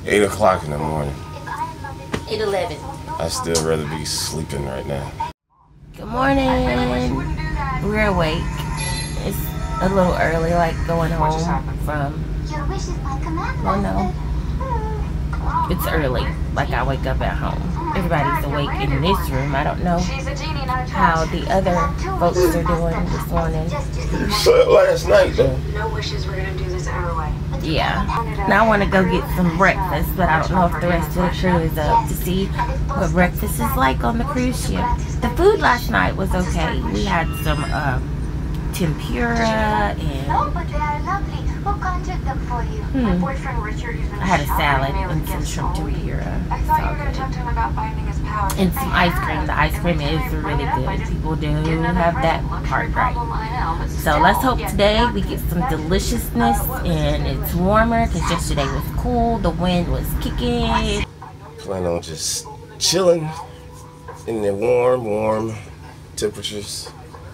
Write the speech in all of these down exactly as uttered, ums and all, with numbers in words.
eight o'clock in the morning. eight eleven. I still rather be sleeping right now. Good morning. We're awake. It's a little early, like going home from. Oh no. It's early. Like I wake up at home. Everybody's awake in this room. I don't know how the other folks are doing this morning. You slept last night though. No wishes. We're gonna do this our way. Yeah. Now I want to go get some breakfast, but I don't know if the rest of the crew is up to see what breakfast is like on the cruise ship. The food last night was okay. We had some um, tempura and No, but they are lovely. We'll contact them for you. Hmm. My boyfriend Richard is in I had a the shop salad emailing and some gifts shrimp all week. tempura. I thought you were going to talk to him about finding his power. And some ice cream. The ice cream is really good. People do have that part right. So let's hope today we get some deliciousness and it's warmer because yesterday was cool. The wind was kicking. Plan on just chilling in the warm, warm temperatures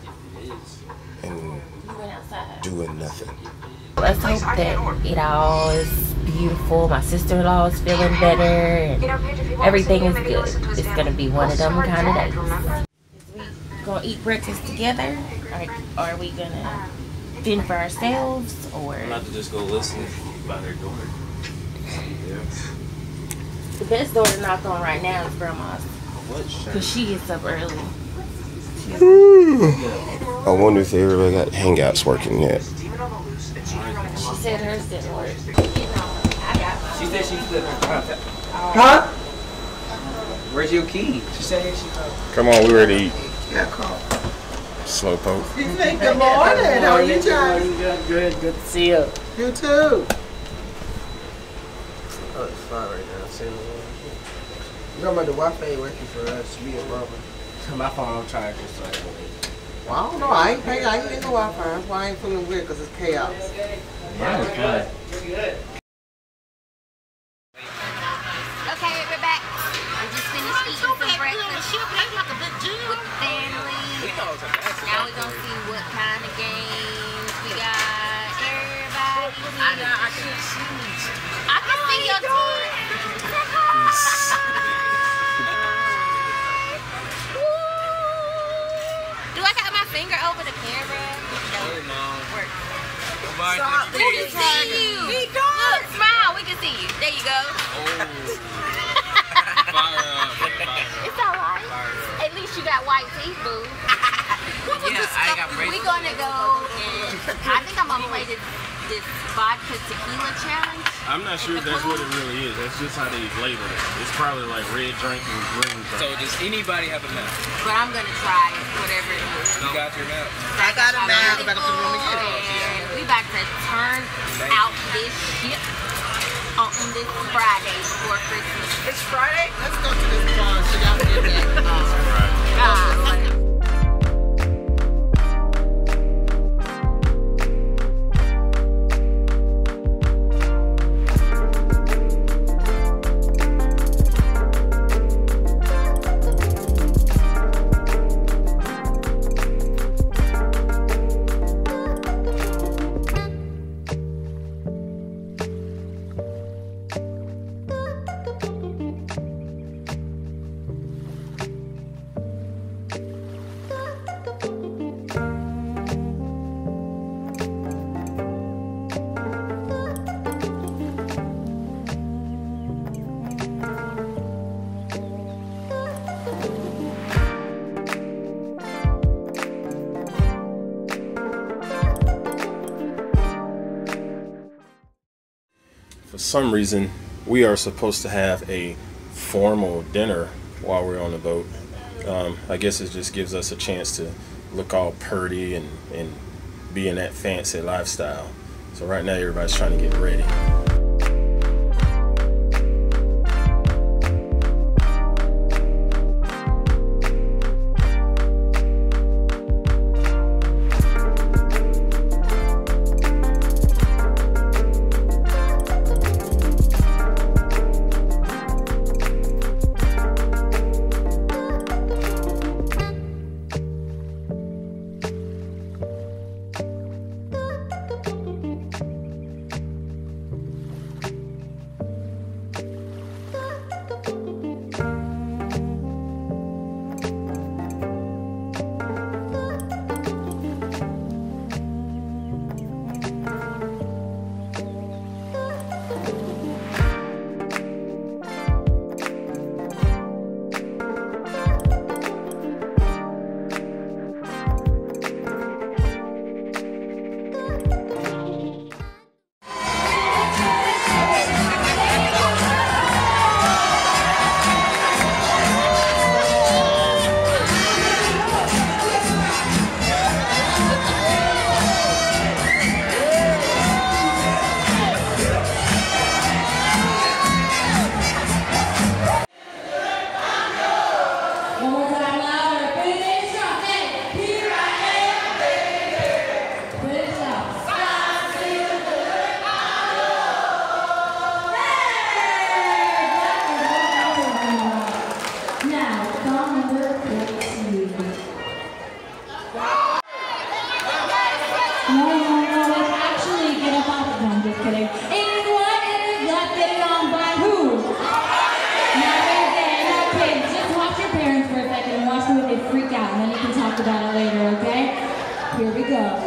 and doing nothing. Let's hope that it all is beautiful. My sister-in-law is feeling better and everything is good. It's going to be one of them kind of days. Is we going to eat breakfast together? Or are we going to fend for ourselves? Or I'm about to just go listen by their door. Yeah. the best door to knock on right now is Grandma's. Because she gets up early. I wonder if everybody got hangouts working yet. She said hers didn't work. She said she flipped her car. Huh? Where's your key? She said she Come on, we ready to eat. Yeah, call. Slowpoke. You say good morning. How are you, Johnny? Good, good, good to see you. You too. Oh, it's fine right now. I'm seeing the Remember the Wi-Fi ain't working for us, me and Mama. My phone charger, so I can wait. Well, I don't know. I ain't paying. I ain't getting the Wi-Fi. That's why I ain't feeling weird because it's chaos. Mine is fine. Okay, we're back. We just finished eating some breakfast with the family. Now we're gonna see what kind of games we got. Everybody. I know. I can see. I can see your toy. Do I got my finger over the camera? No. Work. We can see you. Look, smile. We can see you. There you go. It's alright. At least you got white teeth, boo. Yeah, I got braces. We're gonna go and I think I'm gonna play this this vodka tequila challenge. I'm not sure if that's what it really is. That's just how they label it. It's probably like red drink and green drink. So does anybody have a map? But I'm gonna try it, whatever it is. You got your map? I got a map. I'm about to room and get it. And we about to turn out this ship on this Friday before Christmas. It's Friday? Let's go to this bar so y'all can get back. Uh, For some reason, we are supposed to have a formal dinner while we're on the boat. Um, I guess it just gives us a chance to look all purdy and, and be in that fancy lifestyle. So right now, everybody's trying to get ready. talk about it later, okay? Here we go.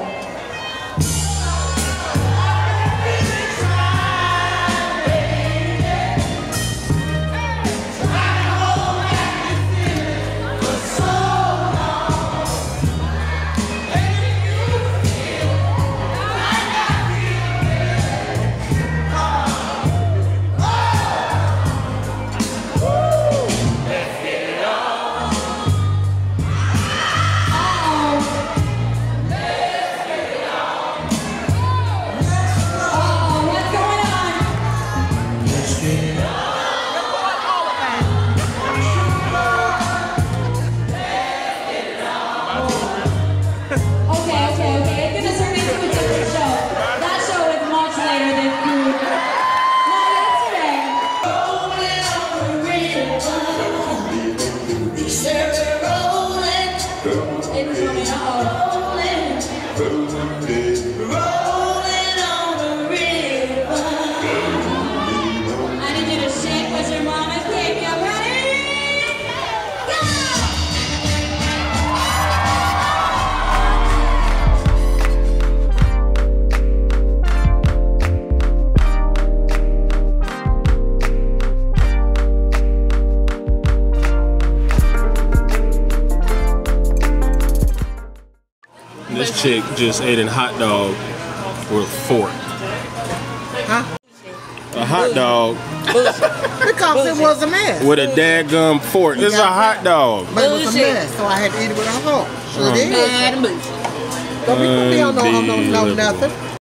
This chick just ate a hot dog with a fork. Huh? A hot dog. Because it was a mess. With a daggum fork. It's a hot dog. But it was a mess, so I had to eat it with a fork. Sure did. Bad and bullshit. Don't be, don't be on no, no, no, nothing.